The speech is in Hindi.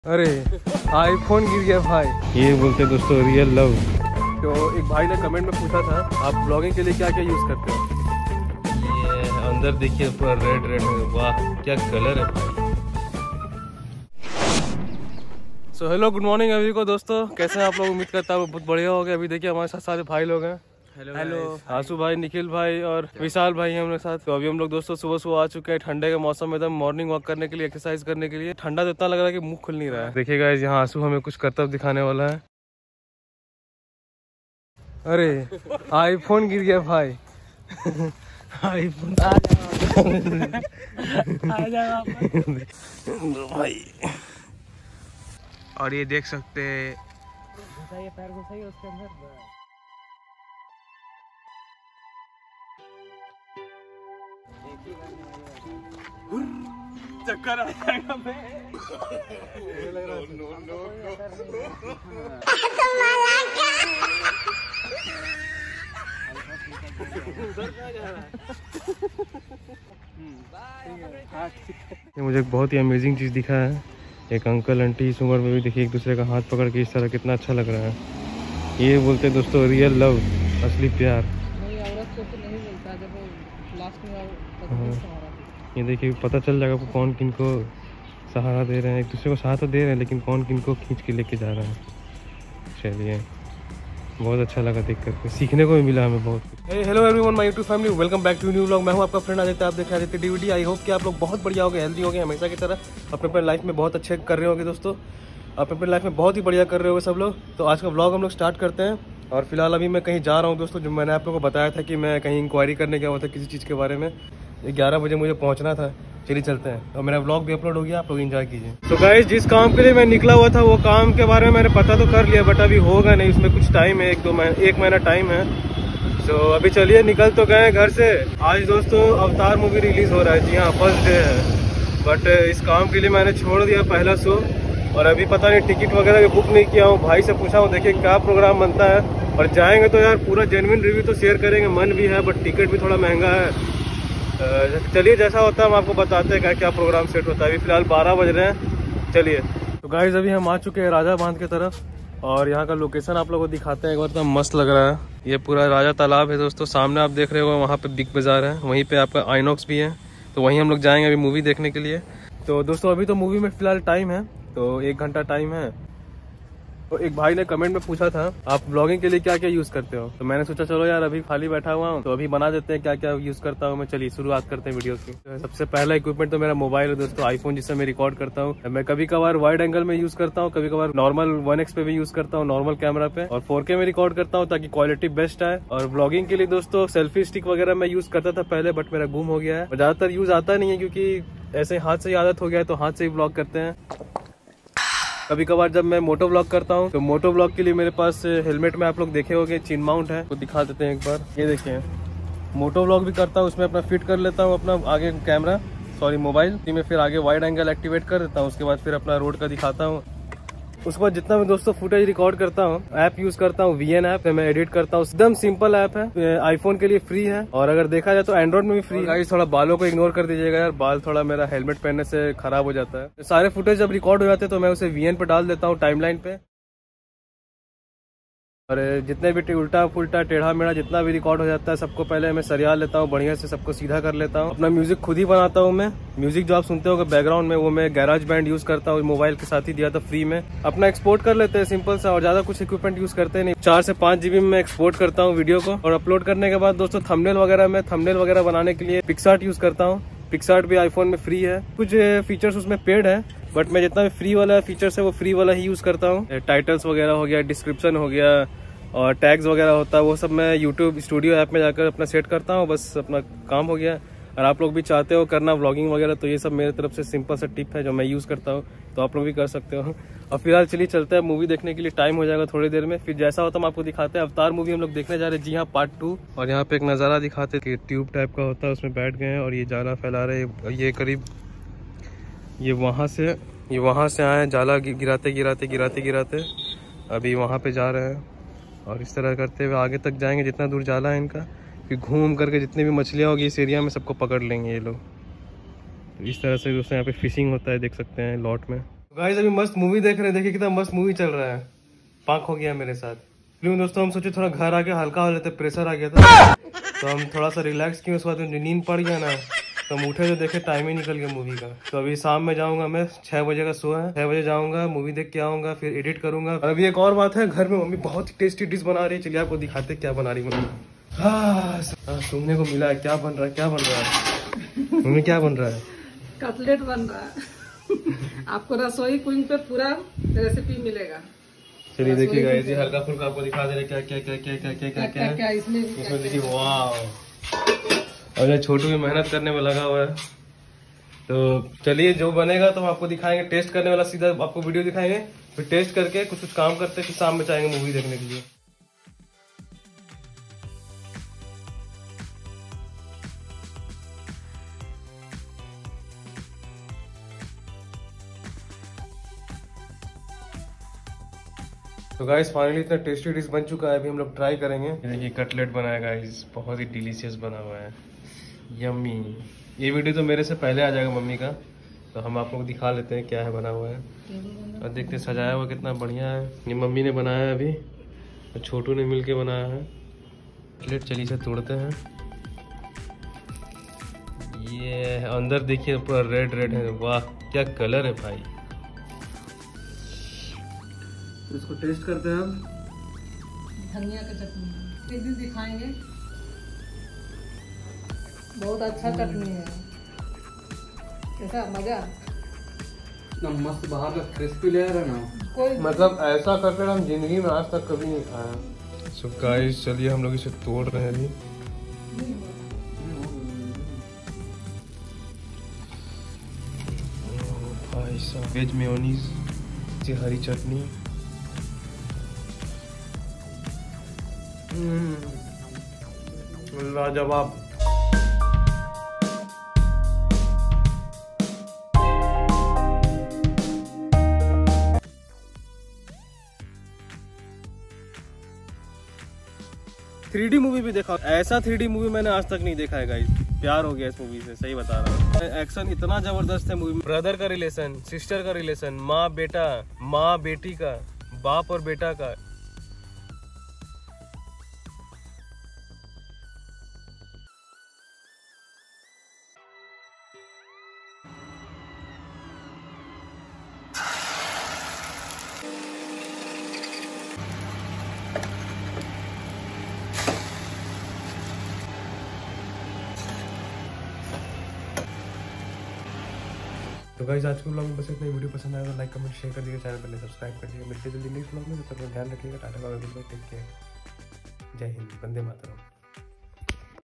अरे आईफोन गिर गया भाई। ये बोलते दोस्तों रियल लव। तो एक भाई ने कमेंट में पूछा था आप ब्लॉगिंग के लिए क्या क्या यूज करते हो। ये अंदर देखिए पूरा रेड रेड है, वाह क्या कलर है भाई। सो हेलो गुड मॉर्निंग अभी को दोस्तों, कैसे हैं आप लोग। उम्मीद करता है बहुत बढ़िया हो गया। अभी देखिए हमारे साथ सारे भाई लोग हैं। हेलो आशु भाई, निखिल भाई और विशाल भाई हैं हमारे साथ। तो अभी हम लोग दोस्तों सुबह सुबह आ चुके हैं ठंडे के मौसम में एकदम मॉर्निंग वॉक करने के लिए, एक्सरसाइज करने के लिए। ठंडा तो इतना लग रहा है कि मुंह खुल नहीं रहा है। देखिएगा यहाँ आशु हमें कुछ करतब दिखाने वाला है। अरे आईफोन गिर गया भाई। आईफोन आ जाओ भाई। और ये देख सकते हैं पैर घुसाइए उसके अंदर। चक्कर आ जाएगा मैं। मुझे बहुत ही अमेजिंग चीज दिखा है। एक अंकल आंटी इस उम्र में भी देखिए एक दूसरे का हाथ पकड़ के इस तरह, कितना अच्छा लग रहा है। ये बोलते दोस्तों रियल लव, असली प्यार। ये देखिए पता चल जाएगा आपको कौन किन को सहारा दे रहे हैं। एक दूसरे को सहारा दे रहे हैं लेकिन कौन किन को खींच के लेके जा रहा है। चलिए बहुत अच्छा लगा देख करके, सीखने को भी मिला हमें बहुत। Hello everyone, my YouTube family, welcome back to new vlog. मैं हूं आपका फ्रेंड आदित्य, आप देख रहे हैं आदित्य डीवीडी। आई होप कि आप लोग बहुत बढ़िया होंगे, हेल्दी होंगे, हमेशा की तरह अपने लाइफ में बहुत अच्छे कर रहे होंगे दोस्तों। अपने लाइफ में बहुत ही बढ़िया कर रहे होंगे सब लोग। तो आज का व्लॉग हम लोग स्टार्ट करते हैं। और फिलहाल अभी मैं कहीं जा रहा हूँ दोस्तों, जो मैंने आप लोगों को बताया था कि मैं कहीं इंक्वायरी करने गया हुआ था किसी चीज़ के बारे में। 11 बजे मुझे पहुंचना था। चलिए चलते हैं। और मेरा व्लॉग भी अपलोड हो गया, आप लोग एंजॉय कीजिए। तो गाइस जिस काम के लिए मैं निकला हुआ था वो काम के बारे में मैंने पता तो कर लिया, बट अभी होगा नहीं, उसमें कुछ टाइम है, एक महीना टाइम है। तो अभी चलिए निकल तो गए घर से। आज दोस्तों अवतार मूवी रिलीज हो रहा है। जी हाँ, फर्स्ट डे है। बट इस काम के लिए मैंने छोड़ दिया पहला शो, और अभी पता नहीं टिकट वगैरह भी बुक नहीं किया हूँ। भाई से पूछा हूँ देखिए क्या प्रोग्राम बनता है। और जाएंगे तो यार पूरा जेन्युइन रिव्यू तो शेयर करेंगे, मन भी है बट टिकट भी थोड़ा महंगा है। चलिए जैसा होता है हम आपको बताते हैं क्या प्रोग्राम सेट होता है। अभी फिलहाल 12 बज रहे हैं। चलिए तो गाइस अभी हम आ चुके हैं राजा बांध की तरफ, और यहाँ का लोकेशन आप लोगों को दिखाते हैं एक बार। तो मस्त लग रहा है। ये पूरा राजा तालाब है दोस्तों, सामने आप देख रहे हो वहाँ पे बिग बाजार है, वहीं पे आपका आइनॉक्स भी है। तो वहीं हम लोग जाएंगे अभी मूवी देखने के लिए। तो दोस्तों अभी तो मूवी में फिलहाल टाइम है, तो 1 घंटा टाइम है। तो एक भाई ने कमेंट में पूछा था आप ब्लॉगिंग के लिए क्या क्या यूज करते हो। तो मैंने सोचा चलो यार अभी खाली बैठा हुआ हूँ तो अभी बना देते हैं क्या क्या यूज करता हूँ मैं। चलिए शुरुआत करते हैं वीडियो की। सबसे पहला इक्विपमेंट तो मेरा मोबाइल है दोस्तों, आईफोन, जिससे मैं रिकॉर्ड करता हूँ। मैं कभी कभार वाइड एंगल में यूज करता हूँ, कभी कभार नॉर्मल 1x पे भी यूज करता हूँ, नॉर्मल कैमरा पे, और 4K में रिकॉर्ड करता हूँ ताकि क्वालिटी बेस्ट आए। और ब्लॉगिंग के लिए दोस्तों सेल्फी स्टिक वगैरह मैं यूज करता था पहले, बट मेरा गुम हो गया है और ज्यादातर यूज आता नहीं है क्योंकि ऐसे हाथ से ही आदत हो गया है, तो हाथ से ही ब्लॉग करते हैं। कभी कभार जब मैं मोटो ब्लॉग करता हूँ तो मोटो ब्लॉग के लिए मेरे पास हेलमेट में आप लोग देखे होंगे चिन माउंट है, तो दिखा देते हैं एक बार। ये देखिए मोटो ब्लॉग भी करता हूँ, उसमें अपना फिट कर लेता हूँ अपना आगे कैमरा, मोबाइल में, फिर आगे वाइड एंगल एक्टिवेट कर देता हूँ। उसके बाद फिर अपना रोड का दिखाता हूँ। उसके बाद जितना मैं दोस्तों फुटेज रिकॉर्ड करता हूँ, ऐप यूज करता हूँ VN ऐप, मैं एडिट करता हूँ। एकदम सिंपल ऐप है, आईफोन के लिए फ्री है, और अगर देखा जाए तो एंड्रॉइड में भी फ्री है। गाइस थोड़ा बालों को इग्नोर कर दीजिएगा यार, बाल थोड़ा मेरा हेलमेट पहनने से खराब हो जाता है। सारे फुटेज जब रिकॉर्ड हो जाते हैं तो मैं उसे VN पे डाल देता हूँ टाइमलाइन पे। और जितने भी उल्टा पुल्टा टेढ़ा मेढ़ा जितना भी रिकॉर्ड हो जाता है सबको पहले मैं सरिया लेता हूँ, बढ़िया से सबको सीधा कर लेता हूँ। अपना म्यूजिक खुद ही बनाता हूँ मैं। म्यूजिक जो आप सुनते हो बैकग्राउंड में वो मैं गैराज बैंड यूज करता हूँ, मोबाइल के साथ ही दिया था फ्री में। अपना एक्सपोर्ट कर लेते हैं सिंपल सा, और ज्यादा कुछ इक्विपमेंट यूज करते नहीं। 4 से 5 GB में मैं एक्सपोर्ट करता हूँ वीडियो को, और अपलोड करने के बाद दोस्तों थंबनेल वगैरह बनाने के लिए पिक्सआर्ट यूज करता हूँ। पिक्सआर्ट भी आईफोन में फ्री है, कुछ फीचर्स उसमें पेड है, बट मैं जितना भी फ्री वाला फीचर्स है वो फ्री वाला ही यूज करता हूँ। टाइटल्स वगैरह हो गया, डिस्क्रिप्शन हो गया, और टैग्स वगैरह होता है, वो सब मैं यूट्यूब स्टूडियो ऐप में जाकर अपना सेट करता हूँ। बस अपना काम हो गया। और आप लोग भी चाहते हो करना व्लॉगिंग वगैरह तो ये सब मेरे तरफ से सिंपल सा टिप है जो मैं यूज़ करता हूँ, तो आप लोग भी कर सकते हो। और फिलहाल चलिए चलते हैं मूवी देखने के लिए, टाइम हो जाएगा थोड़ी देर में। फिर जैसा होता है हम आपको दिखाते हैं। अवतार मूवी हम लोग देखने जा रहे हैं, जी हाँ, पार्ट 2। और यहाँ पे एक नज़ारा दिखाते कि ट्यूब टाइप का होता है, उसमें बैठ गए हैं और ये जाला फैला रहे हैं। ये करीब ये वहाँ से आए जाला गिराते अभी वहाँ पे जा रहे हैं, और इस तरह करते हुए आगे तक जाएंगे जितना दूर जाला है इनका। फिर घूम करके जितनी भी मछलियाँ होगी इस एरिया में सबको पकड़ लेंगे ये लोग। तो इस तरह से दोस्तों यहाँ पे फिशिंग होता है, देख सकते हैं लॉट में। गाइस अभी मस्त मूवी देख रहे हैं, देखिए कितना मस्त मूवी चल रहा है। पाक हो गया मेरे साथ। फिल्म दोस्तों हम सोचे थोड़ा घर आके हल्का हो लेते, प्रेशर आ गया था तो हम थोड़ा सा रिलैक्स किए। उसके बाद नींद पड़ गया ना तो हम उठे तो देखे टाइम ही निकल गया मूवी का। तो अभी शाम में जाऊंगा मैं, 6 बजे का शो है, 6 बजे जाऊंगा, मूवी देख के आऊंगा, फिर एडिट करूंगा। और अभी एक और बात है, घर में मम्मी बहुत ही टेस्टी डिश बना रही है, चलिए आपको दिखाते क्या बना रही मम्मी। हाँ सुनने को मिला है, क्या बन रहा है, क्या बन रहा है मम्मी, क्या बन रहा है? कटलेट बन रहा है। आपको रसोई क्वीन पे पूरा रेसिपी मिलेगा। चलिए देखिएगा, ये हल्का फुल्का आपको दिखा दे रहे क्या क्या क्या क्या क्या क्या क्या क्या क्या इसमें देखिए। वाह, और ये छोटू भी मेहनत करने में लगा हुआ है। तो चलिए जो बनेगा तो हम आपको दिखाएंगे, टेस्ट करने वाला सीधा आपको वीडियो दिखाएंगे, फिर टेस्ट करके कुछ काम करते फिर शाम में जाएंगे मूवी देखने के लिए। तो गाइस फाइनली इतना टेस्टी डिश बन चुका है, अभी हम लोग ट्राई करेंगे। ये कटलेट बनाया गाइस, बहुत ही डिलीशियस बना हुआ है, यम्मी। ये वीडियो तो मेरे से पहले आ जाएगा मम्मी का, तो हम आप लोग दिखा लेते हैं क्या है बना हुआ है। और देखते सजाया हुआ कितना बढ़िया है। ये मम्मी ने बनाया है अभी, तो छोटू ने मिलके बनाया है कटलेट। चलिए इसे तोड़ते हैं। ये अंदर देखिए पूरा रेड रेड है, वाह क्या कलर है भाई। इसको टेस्ट करते हैं हम। धनिया का चटनी एक दिन दिखाएंगे, बहुत अच्छा चटनी है। कैसा मजा, इतना मस्त बाहर का क्रिस्पी लेयर है ना, कोई मतलब ऐसा कटलेट हम जिंदगी में आज तक कभी नहीं खाया। सो गाइस चलिए हम लोग इसे तोड़ रहे हैं अभी। भाई साहब, वेज मेयोनीज, हरी चटनी, लाजवाब। थ्री मूवी भी देखा, ऐसा 3D मूवी मैंने आज तक नहीं देखा है गाइस। प्यार हो गया इस मूवी से, सही बता रहा हूँ। एक्शन इतना जबरदस्त है मूवी में, ब्रदर का रिलेशन, सिस्टर का रिलेशन, माँ बेटा, माँ बेटी का, बाप और बेटा का। तो गाइस आज के व्लॉग में बस इतना ही। वीडियो पसंद आया तो लाइक कमेंट शेयर कर दीजिएगा, चैनल पर सब्सक्राइब कर दीजिएगा। मिलते जल्दी नेक्स्ट व्लॉग में, तब तक ध्यान रखिएगा। Tata bye bye, take care, Jai Hind, Vande Mataram.